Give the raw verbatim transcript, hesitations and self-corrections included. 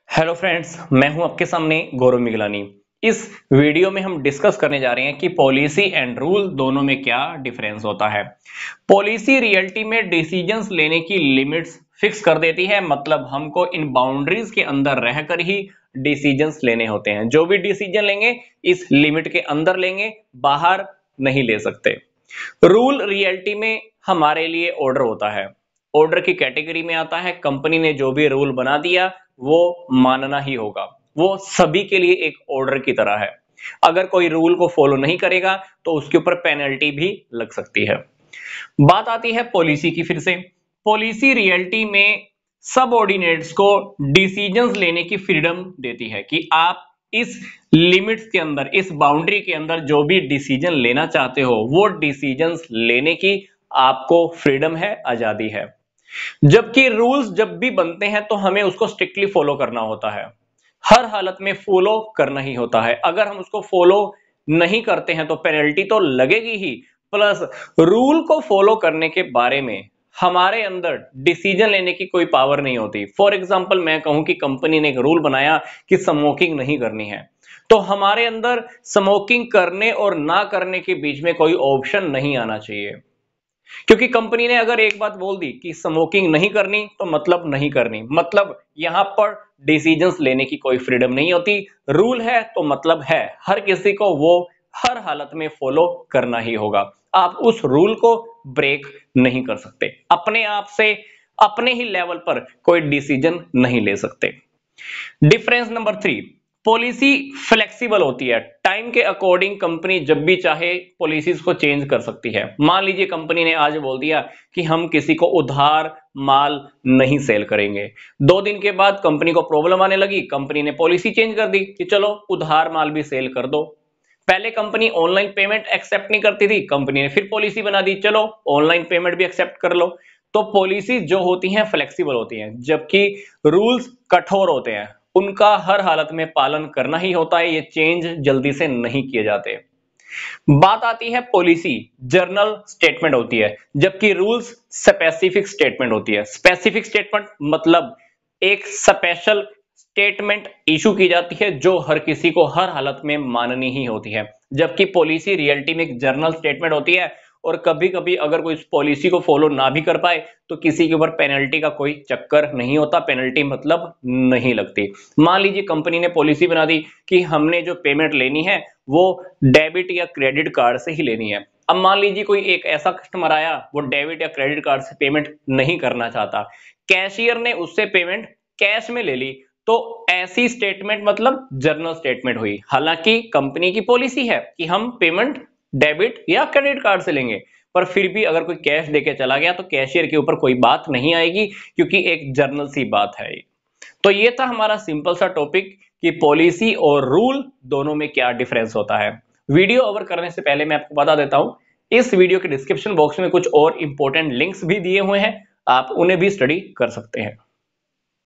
Hello friends, मैं हूं आपके सामने गौरव मिगलानी। इस वीडियो में हम डिस्कस करने जा रहे हैं कि पॉलिसी एंड रूल दोनों में क्या डिफरेंस होता है। पॉलिसी रियलिटी में डिसीजंस लेने की लिमिट्स फिक्स कर देती है, मतलब हमको इन बाउंड्रीज के अंदर रहकर ही डिसीजंस लेने होते हैं। जो भी डिसीजन लेंगे इस लिमिट के अंदर लेंगे, बाहर नहीं ले सकते। रूल रियलिटी में हमारे लिए ऑर्डर होता है। ऑर्डर की कैटेगरी में आता है, कंपनी ने जो भी रूल बना दिया वो मानना ही होगा। वो सभी के लिए एक ऑर्डर की तरह है। अगर कोई रूल को फॉलो नहीं करेगा तो उसके ऊपर पेनल्टी भी लग सकती है। बात आती है पॉलिसी की। फिर से पॉलिसी रियलिटी में सबऑर्डिनेट्स को डिसीजंस लेने की फ्रीडम देती है कि आप इस लिमिट्स के अंदर, इस बाउंड्री के अंदर जो भी डिसीजन लेना चाहते हो वो डिसीजंस लेने की आपको फ्रीडम है, आजादी है। जबकि रूल्स जब भी बनते हैं तो हमें उसको स्ट्रिक्टली फॉलो करना होता है। हर हालत में फॉलो करना ही होता है। अगर हम उसको फॉलो नहीं करते हैं तो पेनल्टी तो लगेगी ही, प्लस रूल को फॉलो करने के बारे में हमारे अंदर डिसीजन लेने की कोई पावर नहीं होती। फॉर एग्जांपल मैं कहूं कि कंपनी ने एक रूल बनाया कि स्मोकिंग नहीं करनी है, तो हमारे अंदर स्मोकिंग करने और ना करने के बीच में कोई ऑप्शन नहीं आना चाहिए। क्योंकि कंपनी ने अगर एक बात बोल दी कि स्मोकिंग नहीं करनी तो मतलब नहीं करनी, मतलब यहां पर डिसीजंस लेने की कोई फ्रीडम नहीं होती। रूल है तो मतलब है, हर किसी को वो हर हालत में फॉलो करना ही होगा। आप उस रूल को ब्रेक नहीं कर सकते। अपने आप से अपने ही लेवल पर कोई डिसीजन नहीं ले सकते। Difference number three, policy flexible होती है। टाइम के अकॉर्डिंग कंपनी जब भी चाहे पॉलिसीज को चेंज कर सकती है। मान लीजिए कंपनी ने आज बोल दिया कि हम किसी को उधार माल नहीं सेल करेंगे। दो दिन के बाद कंपनी को प्रॉब्लम आने लगी, कंपनी ने पॉलिसी चेंज कर दी कि चलो उधार माल भी सेल कर दो। पहले कंपनी ऑनलाइन पेमेंट एक्सेप्ट नहीं करती थी, कंपनी ने फिर पॉलिसी बना दी चलो ऑनलाइन पेमेंट भी एक्सेप्ट कर लो। तो पॉलिसी जो होती हैं फ्लेक्सिबल होती हैं, जबकि रूल्स कठोर होते हैं। उनका हर हालत में पालन करना ही होता है, ये चेंज जल्दी से नहीं किए जाते। बात आती है पॉलिसी जर्नल स्टेटमेंट होती है, जबकि रूल्स स्पेसिफिक स्टेटमेंट होती है। स्पेसिफिक स्टेटमेंट मतलब एक स्पेशल स्टेटमेंट इशू की जाती है जो हर किसी को हर हालत में माननी ही होती है। जबकि पॉलिसी रियलिटी में एक जर्नल स्टेटमेंट होती है, और कभी कभी अगर कोई पॉलिसी को फॉलो ना भी कर पाए तो किसी के ऊपर पेनल्टी का कोई चक्कर नहीं होता, पेनल्टी मतलब नहीं लगती। मान लीजिए कंपनी ने पॉलिसी बना दी कि हमने जो पेमेंट लेनी है वो डेबिट या क्रेडिट कार्ड से ही लेनी है। अब मान लीजिए कोई एक ऐसा कस्टमर आया, वो डेबिट या क्रेडिट कार्ड से पेमेंट नहीं करना चाहता, कैशियर ने उससे पेमेंट कैश में ले ली, तो ऐसी स्टेटमेंट मतलब जर्नल स्टेटमेंट हुई। हालांकि कंपनी की पॉलिसी है कि हम पेमेंट डेबिट या क्रेडिट कार्ड से लेंगे, पर फिर भी अगर कोई कैश देके चला गया तो कैशियर के ऊपर कोई बात नहीं आएगी, क्योंकि एक जर्नल सी बात है। तो ये था हमारा सिंपल सा टॉपिक कि पॉलिसी और रूल दोनों में क्या डिफरेंस होता है। वीडियो ओवर करने से पहले मैं आपको बता देता हूं, इस वीडियो के डिस्क्रिप्शन बॉक्स में कुछ और इंपॉर्टेंट लिंक्स भी दिए हुए हैं, आप उन्हें भी स्टडी कर सकते हैं।